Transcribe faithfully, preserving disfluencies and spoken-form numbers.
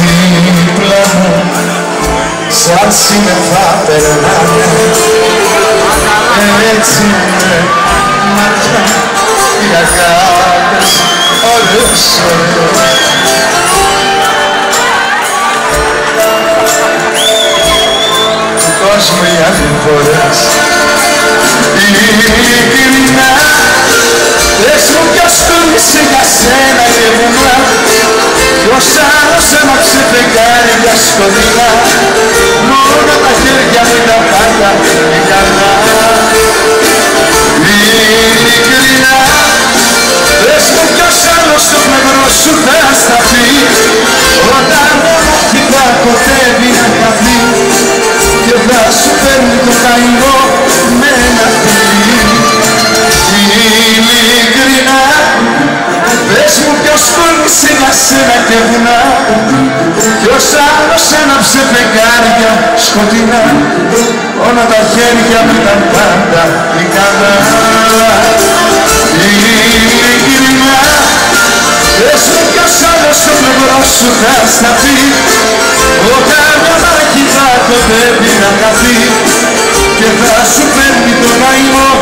δίπλα μου σαν σύννεφα περνάνε, έτσι με μάτια οι αγάπες όλες όλες. Του κόσμου οι ανηφορές ειλικρινά, πες μου ποιος κούνησε για σένα και βουνά, ποιος άλλος έμαψε φεγγάρια σκοτεινά, μόνο τα χέρια μου τα πάντα είναι καλά. Ειλικρινά, πες μου ποιος άλλος το πλευρό σου θα σταθεί, όταν μόνο θα κοτεύει να χαθεί και θα σου παίρνει το καημό με ένα φιλί. Ειλικρινά, πες μου ποιος κόλλησε για σένα και βουνά, ποιος άλλος άναψε φεγγάρια σκοτεινά, όλα τα χέρια μου ήταν πάντα λικανά. Ειλικρινά, πες μου ποιος άλλος στο πλευρό σου θα σταθεί, όταν μια μάχη θα κοντεύει να χαθεί και θα σου παίρνει το καημό